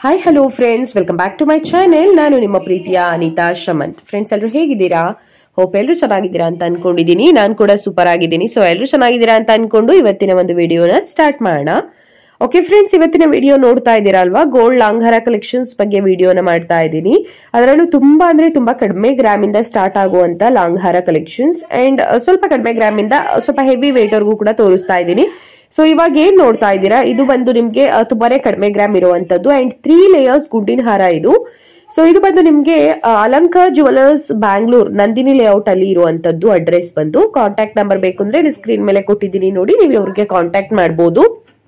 Hi hello friends, welcome back to my channel. ನಾನು ನಿಮ್ಮ ಪ್ರೀತಿಯ ಅನಿತಾ ಶಮಂತ್. ಫ್ರೆಂಡ್ಸ್, ಎಲ್ಲರೂ ಹೇಗಿದ್ದೀರಾ? ಹೋಪ್ ಎಲ್ಲರೂ ಚೆನ್ನಾಗಿದ್ದೀರಾ ಅಂತ ಅನ್ಕೊಂಡಿದ್ದೀನಿ. ನಾನು ಕೂಡ ಸೂಪರ್ ಆಗಿದ್ದೀನಿ. ಸೊ ಎಲ್ಲರೂ ಚೆನ್ನಾಗಿದ್ದೀರಾ ಅಂತ ಅನ್ಕೊಂಡು ಇವತ್ತಿನ ಒಂದು ವಿಡಿಯೋನ ಸ್ಟಾರ್ಟ್ ಮಾಡೋಣ. ಓಕೆ ಫ್ರೆಂಡ್ಸ್, ಇವತ್ತಿನ ವಿಡಿಯೋ ನೋಡ್ತಾ ಇದ್ದೀರಾ ಅಲ್ವಾ? ಗೋಲ್ಡ್ ಲಾಂಗ್ ಹಾರ ಕಲೆಕ್ಷನ್ಸ್ ಬಗ್ಗೆ ವಿಡಿಯೋನ ಮಾಡ್ತಾ ಇದ್ದೀನಿ. ಅದರಲ್ಲೂ ತುಂಬಾ ಕಡಿಮೆ ಗ್ರಾಮ್ ಇಂದ ಸ್ಟಾರ್ಟ್ ಆಗುವಂತ ಲಾಂಗ್ ಹಾರ ಕಲೆಕ್ಷನ್ಸ್ ಅಂಡ್ ಸ್ವಲ್ಪ ಕಡಿಮೆ ಗ್ರಾಮ್ ಇಂದ ಸ್ವಲ್ಪ ಹೆವಿ ವೇಟ್ ವರ್ಗೂ ಕೂಡ ತೋರಿಸ್ತಾ ಇದ್ದೀನಿ. ಸೊ ಇವಾಗ ಏನ್ ನೋಡ್ತಾ ಇದ್ದೀರಾ, ಇದು ಬಂದು ನಿಮ್ಗೆ ತುಂಬಾನೇ ಕಡಿಮೆ ಗ್ರಾಮ್ ಇರುವಂತದ್ದು ಅಂಡ್ 3 ಲೇಯರ್ಸ್ ಗುಂಡಿನ ಹಾರ ಇದು. ಸೊ ಇದು ಬಂದು ನಿಮ್ಗೆ ಅಲಂಕಾರ್ ಜುವೆಲರ್ಸ್ ಬ್ಯಾಂಗ್ಳೂರ್ ನಂದಿನಿ ಲೇಔಟ್ ಅಲ್ಲಿ ಇರುವಂತದ್ದು. ಅಡ್ರೆಸ್ ಬಂದು ಕಾಂಟ್ಯಾಕ್ಟ್ ನಂಬರ್ ಬೇಕು ಅಂದ್ರೆ ಇಲ್ಲಿ ಸ್ಕ್ರೀನ್ ಮೇಲೆ ಕೊಟ್ಟಿದ್ದೀನಿ ನೋಡಿ, ನೀವು ಇವ್ರಿಗೆ ಕಾಂಟ್ಯಾಕ್ಟ್ ಮಾಡಬಹುದು.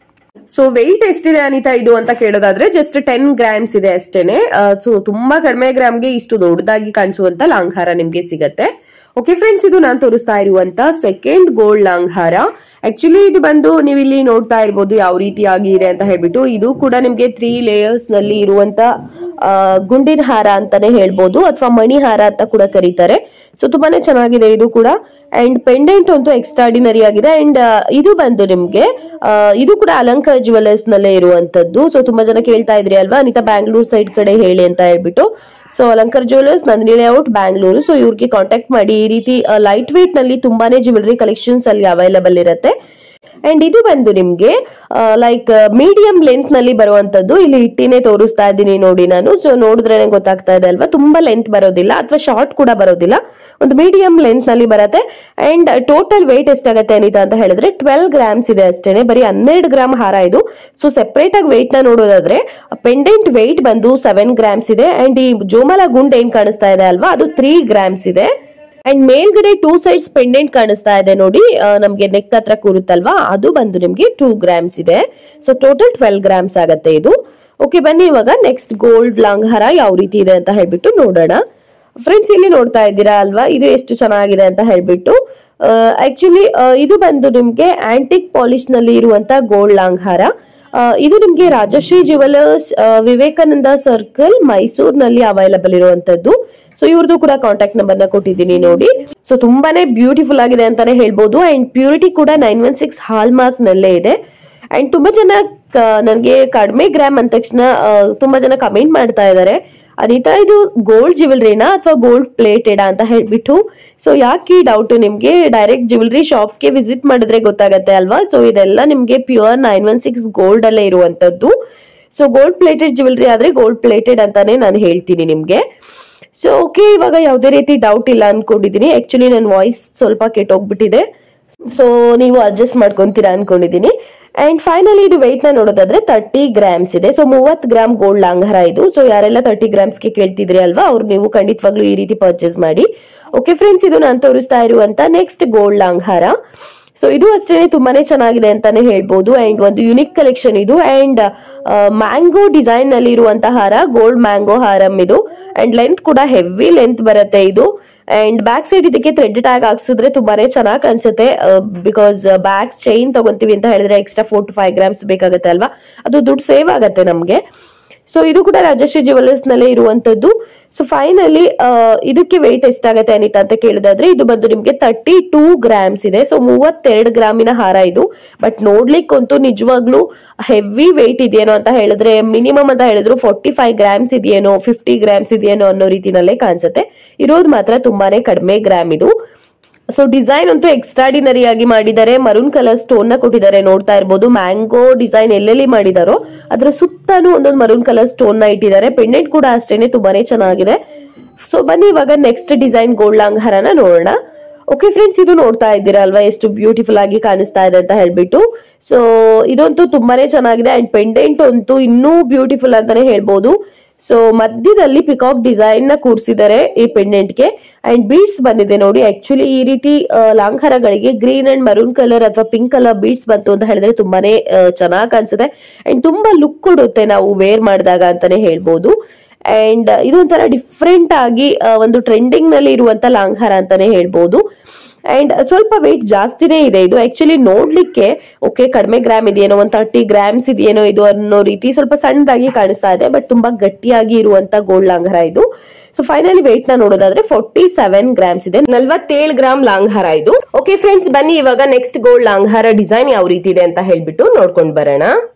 ಸೊ ವೆಯ್ಟ್ ಎಷ್ಟಿದೆ ಅನಿತಾ ಇದು ಅಂತ ಕೇಳೋದಾದ್ರೆ ಜಸ್ಟ್ 10 ಗ್ರಾಮ್ಸ್ ಇದೆ ಅಷ್ಟೇನೆ. ಸೊ ತುಂಬಾ ಕಡಿಮೆ ಗ್ರಾಮ್ಗೆ ಇಷ್ಟು ದೊಡ್ಡದಾಗಿ ಕಾಣಿಸುವಂತ ಲಾಂಗ್ ಹಾರ ನಿಮ್ಗೆ ಸಿಗತ್ತೆ. ಓಕೆ ಫ್ರೆಂಡ್ಸ್, ಇದು ನಾನು ತೋರಿಸ್ತಾ ಇರುವಂತ ಸೆಕೆಂಡ್ ಗೋಲ್ಡ್ ಲಾಂಗ್ ಹಾರ. ಆಕ್ಚುಲಿ ಇದು ಬಂದು ನೀವು ಇಲ್ಲಿ ನೋಡ್ತಾ ಇರ್ಬೋದು ಯಾವ ರೀತಿಯಾಗಿ ಇದೆ ಅಂತ ಹೇಳ್ಬಿಟ್ಟು. ಇದು ಕೂಡ ನಿಮ್ಗೆ 3 ಲೇಯರ್ಸ್ ನಲ್ಲಿ ಇರುವಂತ ಗುಂಡಿನ ಹಾರ ಅಂತಾನೆ ಹೇಳ್ಬೋದು, ಅಥವಾ ಮಣಿ ಹಾರ ಅಂತ ಕೂಡ ಕರೀತಾರೆ. ಸೊ ತುಂಬಾನೇ ಚೆನ್ನಾಗಿದೆ ಇದು ಕೂಡ. ಅಂಡ್ ಪೆಂಡೆಂಟ್ ಅಂತೂ ಎಕ್ಸ್ಟ್ರಾಡಿನರಿ ಆಗಿದೆ. ಅಂಡ್ ಇದು ಬಂದು ನಿಮ್ಗೆ ಇದು ಕೂಡ ಅಲಂಕಾರ್ ಜುವೆಲರ್ಸ್ ನಲ್ಲೇ ಇರುವಂತದ್ದು. ಸೊ ತುಂಬಾ ಜನ ಕೇಳ್ತಾ ಇದ್ರಿ ಅಲ್ವಾ ಅನಿತಾ ಬ್ಯಾಂಗ್ಳೂರ್ ಸೈಡ್ ಕಡೆ ಹೇಳಿ ಅಂತ ಹೇಳ್ಬಿಟ್ಟು. So Alankar jewellers Nandini layout Bangalore. So ಇವ್ರಿಗೆ ಕಾಂಟ್ಯಾಕ್ಟ್ ಮಾಡಿ. ಈ ರೀತಿ ಲೈಟ್ ವೇಟ್ ನಲ್ಲಿ ತುಂಬಾನೇ ಜ್ಯುವೆಲರಿ ಕಲೆಕ್ಷನ್ಸ್ ಅಲ್ಲಿ ಅವೈಲಬಲ್ ಇರುತ್ತೆ. ಅಂಡ್ ಇದು ಬಂದು ನಿಮ್ಗೆ ಲೈಕ್ ಮೀಡಿಯಂ ಲೆಂತ್ ನಲ್ಲಿ ಬರುವಂತದ್ದು. ಇಲ್ಲಿ ಇಟ್ಟಿನೇ ತೋರಿಸ್ತಾ ಇದ್ದೀನಿ ನೋಡಿ ನಾನು. ಸೊ ನೋಡಿದ್ರೆ ಗೊತ್ತಾಗ್ತಾ ಇದೆ ಅಲ್ವಾ, ತುಂಬಾ ಲೆಂತ್ ಬರೋದಿಲ್ಲ ಅಥವಾ ಶಾರ್ಟ್ ಕೂಡ ಬರೋದಿಲ್ಲ, ಒಂದು ಮೀಡಿಯಂ ಲೆಂತ್ ನಲ್ಲಿ ಬರುತ್ತೆ. ಅಂಡ್ ಟೋಟಲ್ ವೇಟ್ ಎಷ್ಟಾಗತ್ತೆ ಅನಿತಾ ಅಂತ ಹೇಳಿದ್ರೆ 12 ಗ್ರಾಮ್ಸ್ ಇದೆ ಅಷ್ಟೇನೆ. ಬರೀ 12 ಗ್ರಾಮ್ ಹಾರ ಇದು. ಸೊ ಸೆಪರೇಟ್ ಆಗಿ ವೇಟ್ ನ ನೋಡೋದಾದ್ರೆ ಪೆಂಡೆಂಟ್ ವೇಟ್ ಬಂದು 7 ಗ್ರಾಮ್ಸ್ ಇದೆ. ಅಂಡ್ ಈ ಜೋಮಾಲ ಗುಂಡ್ ಏನ್ ಕಾಣಿಸ್ತಾ ಇದೆ ಅಲ್ವಾ, ಅದು 3 ಗ್ರಾಮ್ಸ್ ಇದೆ. ಅಂಡ್ ಮೇಲ್ಗಡೆ 2 ಸೈಡ್ಸ್ ಪೆಂಡೆಂಟ್ ಕಾಣಿಸ್ತಾ ಇದೆ ನೋಡಿ, ನಮ್ಗೆ ನೆಕ್ ಹತ್ರ ಕೂರುತ್ತಲ್ವಾ, ಅದು ಬಂದು ನಿಮ್ಗೆ 2 ಗ್ರಾಮ್ಸ್ ಇದೆ. ಸೊ ಟೋಟಲ್ 12 ಗ್ರಾಮ್ಸ್ ಆಗತ್ತೆ ಇದು. ಓಕೆ, ಬನ್ನಿ ಇವಾಗ ನೆಕ್ಸ್ಟ್ ಗೋಲ್ಡ್ ಲಾಂಗ್ ಹಾರ ಯಾವ ರೀತಿ ಇದೆ ಅಂತ ಹೇಳ್ಬಿಟ್ಟು ನೋಡೋಣ. ಫ್ರೆಂಡ್ಸ್, ಇಲ್ಲಿ ನೋಡ್ತಾ ಇದ್ದೀರಾ ಅಲ್ವಾ, ಇದು ಎಷ್ಟು ಚೆನ್ನಾಗಿದೆ ಅಂತ ಹೇಳ್ಬಿಟ್ಟು. ಆಕ್ಚುಲಿ ಇದು ಬಂದು ನಿಮ್ಗೆ ಆಂಟಿಕ್ ಪಾಲಿಶ್ ನಲ್ಲಿ ಇರುವಂತ ಗೋಲ್ಡ್ ಲಾಂಗ್ ಹಾರ. ಇದು ನಿಮ್ಗೆ ರಾಜಶ್ರೀ ಜುವೆಲರ್ಸ್ ವಿವೇಕಾನಂದ ಸರ್ಕಲ್ ಮೈಸೂರಿನಲ್ಲಿ ಅವೈಲಬಲ್ ಇರುವಂತದ್ದು. ಸೊ ಇವ್ರದ್ದು ಕೂಡ ಕಾಂಟ್ಯಾಕ್ಟ್ ನಂಬರ್ ನ ಕೊಟ್ಟಿದ್ದೀನಿ ನೋಡಿ. ಸೊ ತುಂಬಾನೇ ಬ್ಯೂಟಿಫುಲ್ ಆಗಿದೆ ಅಂತಾನೆ ಹೇಳ್ಬೋದು. ಅಂಡ್ ಪ್ಯೂರಿಟಿ ಕೂಡ 916 ಹಾಲ್ ಮಾರ್ಕ್ ನಲ್ಲೇ ಇದೆ. ಅಂಡ್ ತುಂಬಾ ಜನ ನನಗೆ ಕಡಿಮೆ ಗ್ರಾಮ್ ಅಂದ ತಕ್ಷಣ ತುಂಬಾ ಜನ ಕಮೆಂಟ್ ಮಾಡ್ತಾ ಇದ್ದಾರೆ, ಅನಿತಾ ಇದು ಗೋಲ್ಡ್ ಜ್ಯುವೆಲ್ರಿನಾ ಅಥವಾ ಗೋಲ್ಡ್ ಪ್ಲೇಟೆಡಾ ಅಂತ ಹೇಳ್ಬಿಟ್ಟು. ಸೊ ಯಾಕೆ ಡೌಟ್ ನಿಮ್ಗೆ, ಡೈರೆಕ್ಟ್ ಜ್ಯುವೆಲ್ರಿ ಶಾಪ್ಗೆ ವಿಸಿಟ್ ಮಾಡಿದ್ರೆ ಗೊತ್ತಾಗತ್ತೆ ಅಲ್ವಾ. ಸೊ ಇದೆಲ್ಲ ನಿಮ್ಗೆ ಪ್ಯೂರ್ 916 ಗೋಲ್ಡ್ ಅಲ್ಲೇ ಇರುವಂತದ್ದು. ಸೊ ಗೋಲ್ಡ್ ಪ್ಲೇಟೆಡ್ ಜ್ಯುವೆಲ್ರಿ ಆದ್ರೆ ಗೋಲ್ಡ್ ಪ್ಲೇಟೆಡ್ ಅಂತಾನೆ ನಾನು ಹೇಳ್ತೀನಿ ನಿಮ್ಗೆ. ಸೊ ಓಕೆ, ಇವಾಗ ಯಾವುದೇ ರೀತಿ ಡೌಟ್ ಇಲ್ಲ ಅನ್ಕೊಂಡಿದೀನಿ. ಆಕ್ಚುಲಿ ನನ್ನ ವಾಯ್ಸ್ ಸ್ವಲ್ಪ ಕೆಟ್ಟೋಗ್ಬಿಟ್ಟಿದೆ, ಸೊ ನೀವು ಅಡ್ಜಸ್ಟ್ ಮಾಡ್ಕೊಂತೀರಾ ಅನ್ಕೊಂಡಿದೀನಿ. ಅಂಡ್ ಫೈನಲಿ ಇದು ವೆಯ್ಟ್ ನ ನೋಡೋದಾದ್ರೆ 30 ಗ್ರಾಮ್ಸ್ ಇದೆ. ಸೊ 30 ಗ್ರಾಮ್ ಗೋಲ್ಡ್ ಲಾಂಗ್ ಹಾರ ಇದು. ಸೊ ಯಾರೆಲ್ಲ 30 ಗ್ರಾಮ್ಸ್ಗೆ ಕೇಳ್ತಿದ್ರಿ ಅಲ್ವಾ, ಅವ್ರು ನೀವು ಖಂಡಿತವಾಗ್ಲೂ ಈ ರೀತಿ ಪರ್ಚೇಸ್ ಮಾಡಿ. ಓಕೆ ಫ್ರೆಂಡ್ಸ್, ಇದು ನಾನು ತೋರಿಸ್ತಾ ಇರುವಂತ ನೆಕ್ಸ್ಟ್ ಗೋಲ್ಡ್ ಲಾಂಗ್ ಹಾರ. ಸೊ ಇದು ಅಷ್ಟೇನೆ ತುಂಬಾನೇ ಚೆನ್ನಾಗಿದೆ ಅಂತಾನೆ ಹೇಳ್ಬೋದು. ಅಂಡ್ ಒಂದು ಯುನಿಕ್ ಕಲೆಕ್ಷನ್ ಇದು. ಅಂಡ್ ಮ್ಯಾಂಗೋ ಡಿಸೈನ್ ನಲ್ಲಿ ಇರುವಂತಹ ಹಾರ, ಗೋಲ್ಡ್ ಮ್ಯಾಂಗೋ ಹಾರಂ ಇದು. ಅಂಡ್ ಲೆಂತ್ ಕೂಡ ಹೆವಿ ಲೆಂತ್ ಬರುತ್ತೆ ಇದು. ಅಂಡ್ ಬ್ಯಾಕ್ ಸೈಡ್ ಇದಕ್ಕೆ ಥ್ರೆಡ್ ಟ್ಯಾಗ್ ಹಾಕ್ಸಿದ್ರೆ ತುಂಬಾನೇ ಚೆನ್ನಾಗಿ ಅನ್ಸುತ್ತೆ. ಬಿಕಾಸ್ ಬ್ಯಾಕ್ ಚೈನ್ ತಗೊಂತೀವಿ ಅಂತ ಹೇಳಿದ್ರೆ ಎಕ್ಸ್ಟ್ರಾ 4 to 5 ಗ್ರಾಮ್ಸ್ ಬೇಕಾಗುತ್ತೆ ಅಲ್ವಾ, ಅದು ದುಡ್ಡು ಸೇವ್ ಆಗತ್ತೆ ನಮ್ಗೆ. ಸೊ ಇದು ಕೂಡ ರಾಜಶ್ರೀ ಜುವೆಲರ್ಸ್ ನಲ್ಲೇ ಇರುವಂತದ್ದು. ಸೊ ಫೈನಲಿ ಇದಕ್ಕೆ ವೆಯ್ಟ್ ಎಷ್ಟಾಗತ್ತೆ ಅನಿತಾ ಅಂತ ಕೇಳಿದಾದ್ರೆ ಇದು ಬಂದು ನಿಮ್ಗೆ 32 ಗ್ರಾಮ್ಸ್ ಇದೆ. ಸೊ 32 ಗ್ರಾಮಿನ ಹಾರ ಇದು. ಬಟ್ ನೋಡ್ಲಿಕ್ಕಂತೂ ನಿಜವಾಗ್ಲೂ ಹೆವಿ ವೆಯ್ಟ್ ಇದೆಯೇನೋ ಅಂತ ಹೇಳಿದ್ರೆ, ಮಿನಿಮಮ್ ಅಂತ ಹೇಳಿದ್ರು 45 ಗ್ರಾಮ್ಸ್ ಇದೆಯೇನೋ, 50 ಗ್ರಾಮ್ಸ್ ಇದೆಯೇನೋ ಅನ್ನೋ ರೀತಿನಲ್ಲೇ ಕಾಣಿಸುತ್ತೆ. ಇರೋದು ಮಾತ್ರ ತುಂಬಾನೇ ಕಡಿಮೆ ಗ್ರಾಮ್ ಇದು. ಸೊ ಡಿಸೈನ್ ಅಂತೂ ಎಕ್ಸ್ಟ್ರಾಡಿನರಿ ಆಗಿ ಮಾಡಿದ್ದಾರೆ. ಮರೂನ್ ಕಲರ್ ಸ್ಟೋನ್ ನ ಕೊಟ್ಟಿದ್ದಾರೆ, ನೋಡ್ತಾ ಇರ್ಬೋದು. ಮ್ಯಾಂಗೋ ಡಿಸೈನ್ ಎಲ್ಲೆಲ್ಲಿ ಮಾಡಿದಾರೋ ಅದ್ರ ಸುತ್ತಾನು ಒಂದೊಂದು ಮರೂನ್ ಕಲರ್ ಸ್ಟೋನ್ ನ ಇಟ್ಟಿದ್ದಾರೆ. ಪೆಂಡೆಂಟ್ ಕೂಡ ಅಷ್ಟೇನೆ ತುಂಬಾನೇ ಚೆನ್ನಾಗಿದೆ. ಸೊ ಬನ್ನಿ ಇವಾಗ ನೆಕ್ಸ್ಟ್ ಡಿಸೈನ್ ಗೋಲ್ಡ್ ಲಾಂಗ್ ಹಾರನ ನೋಡೋಣ. ಓಕೆ ಫ್ರೆಂಡ್ಸ್, ಇದು ನೋಡ್ತಾ ಇದ್ದೀರಾ ಅಲ್ವಾ ಎಷ್ಟು ಬ್ಯೂಟಿಫುಲ್ ಆಗಿ ಕಾಣಿಸ್ತಾ ಇದೆ ಅಂತ ಹೇಳ್ಬಿಟ್ಟು. ಸೊ ಇದಂತೂ ತುಂಬಾನೇ ಚೆನ್ನಾಗಿದೆ. ಅಂಡ್ ಪೆಂಡೆಂಟ್ ಅಂತೂ ಇನ್ನೂ ಬ್ಯೂಟಿಫುಲ್ ಅಂತಾನೆ ಹೇಳ್ಬೋದು. ಸೊ ಮಧ್ಯದಲ್ಲಿ ಪಿಕಾಕ್ ಡಿಸೈನ್ ನ ಕೂರಿಸಿದ್ದಾರೆ ಈ ಪೆಂಡೆಂಟ್ ಗೆ. ಅಂಡ್ ಬೀಡ್ಸ್ ಬಂದಿದೆ ನೋಡಿ. ಆಕ್ಚುಲಿ ಈ ರೀತಿ ಲಾಂಗ್ ಹಾರಗಳಿಗೆ ಗ್ರೀನ್ ಅಂಡ್ ಮರೂನ್ ಕಲರ್ ಅಥವಾ ಪಿಂಕ್ ಕಲರ್ ಬೀಡ್ಸ್ ಬಂತು ಅಂತ ಹೇಳಿದ್ರೆ ತುಂಬಾನೇ ಚೆನ್ನಾಗಿ ಕಾಣಿಸುತ್ತೆ. ಅಂಡ್ ತುಂಬಾ ಲುಕ್ ಕೊಡುತ್ತೆ ನಾವು ವೇರ್ ಮಾಡಿದಾಗ ಅಂತಾನೆ ಹೇಳ್ಬೋದು. ಅಂಡ್ ಇದೊಂಥರ ಡಿಫ್ರೆಂಟ್ ಆಗಿ ಒಂದು ಟ್ರೆಂಡಿಂಗ್ ನಲ್ಲಿ ಇರುವಂತ ಲಾಂಗ್ ಹಾರ ಅಂತಾನೆ ಹೇಳ್ಬೋದು. ಅಂಡ್ ಸ್ವಲ್ಪ ವೆಯ್ಟ್ ಜಾಸ್ತಿನೇ ಇದೆ ಇದು. ಆಕ್ಚುಲಿ ನೋಡ್ಲಿಕ್ಕೆ ಓಕೆ ಕಡಿಮೆ ಗ್ರಾಮ್ ಇದೆಯೇನೋ, ಒಂದು 30 ಗ್ರಾಮ್ಸ್ ಇದೆಯೇನೋ ಇದು ಅನ್ನೋ ರೀತಿ ಸ್ವಲ್ಪ ಸಣ್ಣದಾಗಿ ಕಾಣಿಸ್ತಾ ಇದೆ. ಬಟ್ ತುಂಬಾ ಗಟ್ಟಿಯಾಗಿ ಇರುವಂತ ಗೋಲ್ಡ್ ಲಾಂಗ್ ಹಾರ ಇದು. ಸೊ ಫೈನಲಿ ವೆಯ್ಟ್ ನ ನೋಡೋದಾದ್ರೆ 47 ಗ್ರಾಮ್ಸ್ ಇದೆ. 47 ಗ್ರಾಮ್ ಲಾಂಗ್ ಹಾರ ಇದು. ಓಕೆ ಫ್ರೆಂಡ್ಸ್, ಬನ್ನಿ ಇವಾಗ ನೆಕ್ಸ್ಟ್ ಗೋಲ್ಡ್ ಲಾಂಗ್ ಹಾರ ಡಿಸೈನ್ ಯಾವ ರೀತಿ ಇದೆ ಅಂತ ಹೇಳ್ಬಿಟ್ಟು ನೋಡ್ಕೊಂಡ್ ಬರೋಣ.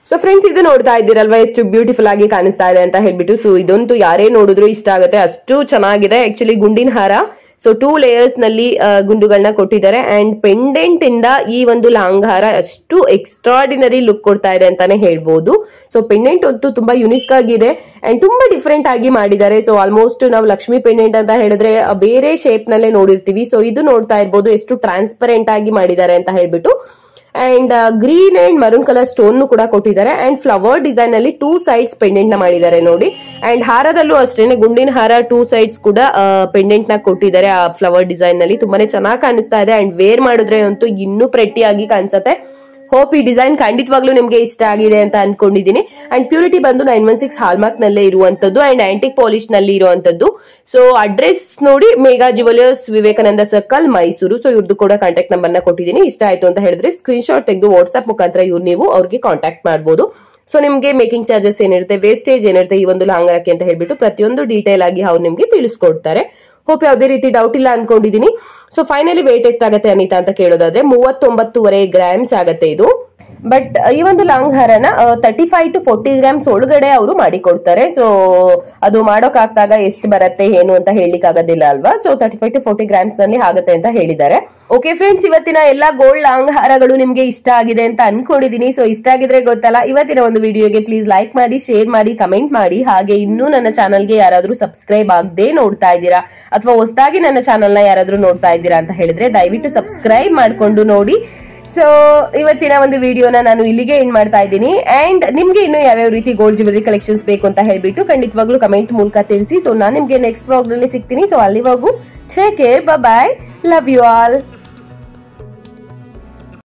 ಸೊ ಫ್ರೆಂಡ್ಸ್, ಇದು ನೋಡ್ತಾ ಇದ್ದೀರಲ್ವಾ ಎಷ್ಟು ಬ್ಯೂಟಿಫುಲ್ ಆಗಿ ಕಾಣಿಸ್ತಾ ಇದೆ ಅಂತ ಹೇಳ್ಬಿಟ್ಟು. ಸೊ ಇದಂತೂ ಯಾರೇ ನೋಡಿದ್ರು ಇಷ್ಟ ಆಗುತ್ತೆ, ಅಷ್ಟು ಚೆನ್ನಾಗಿದೆ. ಆಕ್ಚುಲಿ ಗುಂಡಿನ ಹಾರ, ಸೊ 2 ಲೇಯರ್ಸ್ ನಲ್ಲಿ ಗುಂಡುಗಳನ್ನ ಕೊಟ್ಟಿದ್ದಾರೆ. ಅಂಡ್ ಪೆಂಡೆಂಟ್ ಇಂದ ಈ ಒಂದು ಲಾಂಗ್ ಹಾರ ಅಷ್ಟು ಎಕ್ಸ್ಟ್ರಾರ್ಡಿನರಿ ಲುಕ್ ಕೊಡ್ತಾ ಇದೆ ಅಂತಾನೆ ಹೇಳ್ಬೋದು. ಸೊ ಪೆಂಡೆಂಟ್ ಅಂತೂ ತುಂಬಾ ಯುನಿಕ್ ಆಗಿದೆ ಅಂಡ್ ತುಂಬಾ ಡಿಫ್ರೆಂಟ್ ಆಗಿ ಮಾಡಿದ್ದಾರೆ. ಸೊ ಆಲ್ಮೋಸ್ಟ್ ನಾವು ಲಕ್ಷ್ಮಿ ಪೆಂಡೆಂಟ್ ಅಂತ ಹೇಳಿದ್ರೆ ಬೇರೆ ಶೇಪ್ ನಲ್ಲೇ ನೋಡಿರ್ತೀವಿ. ಸೊ ಇದು ನೋಡ್ತಾ ಇರ್ಬೋದು ಎಷ್ಟು ಟ್ರಾನ್ಸ್ಪರೆಂಟ್ ಆಗಿ ಮಾಡಿದ್ದಾರೆ ಅಂತ ಹೇಳ್ಬಿಟ್ಟು. And green and maroon colour stone ಕೂಡ ಕೊಟ್ಟಿದ್ದಾರೆ. ಅಂಡ್ ಫ್ಲವರ್ ಡಿಸೈನ್ ಅಲ್ಲಿ 2 ಸೈಡ್ಸ್ ಪೆಂಡೆಂಟ್ ನ ಮಾಡಿದ್ದಾರೆ ನೋಡಿ. ಅಂಡ್ ಹಾರದಲ್ಲೂ ಅಷ್ಟೇನೆ ಗುಂಡಿನ ಹಾರ 2 ಸೈಡ್ಸ್ ಕೂಡ ಪೆಂಡೆಂಟ್ ನ ಕೊಟ್ಟಿದ್ದಾರೆ ಆ ಫ್ಲವರ್ ಡಿಸೈನ್ ನಲ್ಲಿ. ತುಂಬಾನೇ ಚೆನ್ನಾಗಿ ಕಾಣಿಸ್ತಾ ಇದೆ. ಅಂಡ್ ವೇರ್ ಮಾಡಿದ್ರೆ ಅಂತೂ ಇನ್ನೂ ಪ್ರೆಟ್ಟಿ ಆಗಿ ಕಾಣಿಸುತ್ತೆ. ಹೋಪ್ ಈ ಡಿಸೈನ್ ಖಂಡಿತವಾಗ್ಲೂ ನಿಮ್ಗೆ ಇಷ್ಟ ಆಗಿದೆ ಅಂತ ಅನ್ಕೊಂಡಿದೀನಿ. ಅಂಡ್ ಪ್ಯೂರಿಟಿ ಬಂದು 916 ಹಾಲ್ಮಾರ್ಕ್ ನಲ್ಲೇ ಇರುವಂತದ್ದು ಅಂಡ್ ಆಂಟಿಕ್ ಪಾಲಿಶ್ ನಲ್ಲಿ ಇರುವಂತದ್ದು. ಸೊ ಅಡ್ರೆಸ್ ನೋಡಿ, Megha jewellers, Vivekananda circle, Mysore. So ಇವ್ರದ್ದು ಕೂಡ ಕಾಂಟ್ಯಾಕ್ಟ್ ನಂಬರ್ ನ ಕೊಟ್ಟಿದ್ದೀನಿ. ಇಷ್ಟ ಆಯ್ತು ಅಂತ ಹೇಳಿದ್ರೆ ಸ್ಕ್ರೀನ್ ಶಾಟ್ ತೆಗೆದು ವಾಟ್ಸ್ಆಪ್ ಮುಖಾಂತರ ನೀವು ಅವ್ರಿಗೆ ಕಾಂಟ್ಯಾಕ್ಟ್ ಮಾಡಬಹುದು. ಸೊ ನಿಮ್ಗೆ ಮೇಕಿಂಗ್ ಚಾರ್ಜಸ್ ಏನಿರುತ್ತೆ, ವೇಸ್ಟೇಜ್ ಏನಿರುತ್ತೆ ಈ ಒಂದು ಲಾಂಗರಕ್ಕೆ ಅಂತ ಹೇಳ್ಬಿಟ್ಟು ಪ್ರತಿಯೊಂದು ಡೀಟೇಲ್ ಆಗಿ ಅವ್ರು ನಿಮ್ಗೆ ತಿಳಿಸ್ಕೊಡ್ತಾರೆ. ಹೋಪ್ ಯಾವುದೇ ರೀತಿ ಡೌಟ್ ಇಲ್ಲ ಅನ್ಕೊಂಡಿದೀನಿ. ಸೊ ಫೈನಲಿ ವೇಟ್ ಎಷ್ಟಾಗತ್ತೆ ಅನಿತಾ ಅಂತ ಕೇಳೋದಾದ್ರೆ 39.5 ಗ್ರಾಮ್ಸ್ ಆಗತ್ತೆ ಇದು. ಬಟ್ ಈ ಒಂದು ಲಾಂಗ್ ಹಾರನ 35 to 40 ಗ್ರಾಮ್ಸ್ ಒಳಗಡೆ ಅವರು ಮಾಡಿ ಕೊಡ್ತಾರೆ. ಸೊ ಅದು ಮಾಡೋಕ್ ಆಗ್ತಾಗ ಎಷ್ಟು ಬರುತ್ತೆ ಏನು ಅಂತ ಹೇಳಲಿಕ್ಕೆ ಆಗೋದಿಲ್ಲ ಅಲ್ವಾ. ಸೊ 35 to 40 ಗ್ರಾಮ್ಸ್ ನಲ್ಲಿ ಆಗುತ್ತೆ ಅಂತ ಹೇಳಿದ್ದಾರೆ. ಓಕೆ ಫ್ರೆಂಡ್ಸ್, ಇವತ್ತಿನ ಎಲ್ಲಾ ಗೋಲ್ಡ್ ಲಾಂಗ್ ಹಾರಗಳು ನಿಮ್ಗೆ ಇಷ್ಟ ಆಗಿದೆ ಅಂತ ಅನ್ಕೊಂಡಿದೀನಿ. ಸೊ ಇಷ್ಟ ಆಗಿದ್ರೆ ಗೊತ್ತಲ್ಲ, ಇವತ್ತಿನ ಒಂದು ವಿಡಿಯೋಗೆ ಪ್ಲೀಸ್ ಲೈಕ್ ಮಾಡಿ, ಶೇರ್ ಮಾಡಿ, ಕಮೆಂಟ್ ಮಾಡಿ. ಹಾಗೆ ಇನ್ನೂ ನನ್ನ ಚಾನಲ್ಗೆ ಯಾರಾದ್ರೂ ಸಬ್ಸ್ಕ್ರೈಬ್ ಆಗದೆ ನೋಡ್ತಾ ಇದ್ದೀರಾ ಅಥವಾ ಹೊಸದಾಗಿ ನನ್ನ ಚಾನಲ್ ನ ಯಾರಾದ್ರೂ ನೋಡ್ತಾ ಇದ್ದೀರಾ ಅಂತ ಹೇಳಿದ್ರೆ ದಯವಿಟ್ಟು ಸಬ್ಸ್ಕ್ರೈಬ್ ಮಾಡ್ಕೊಂಡು ನೋಡಿ. ಸೊ ಇವತ್ತಿನ ಒಂದು ವಿಡಿಯೋನ ನಾನು ಇಲ್ಲಿಗೆ ಎಂಡ್ ಮಾಡ್ತಾ ಇದ್ದೀನಿ. ಅಂಡ್ ನಿಮ್ಗೆ ಇನ್ನು ಯಾವ್ಯಾವ ರೀತಿ ಗೋಲ್ಡ್ ಜ್ಯುವೆಲರಿ ಕಲೆಕ್ಷನ್ಸ್ ಬೇಕು ಅಂತ ಹೇಳ್ಬಿಟ್ಟು ಖಂಡಿತವಾಗ್ಲೂ ಕಮೆಂಟ್ ಮೂಲಕ ತಿಳಿಸಿ. ಸೊ ನಾನು ನಿಮ್ಗೆ ನೆಕ್ಸ್ಟ್ ವ್ಲಾಗ್ ನಲ್ಲಿ ಸಿಗ್ತೀನಿ. ಸೊ ಅಲ್ಲಿವರೆಗೂ take care, bye, love you all.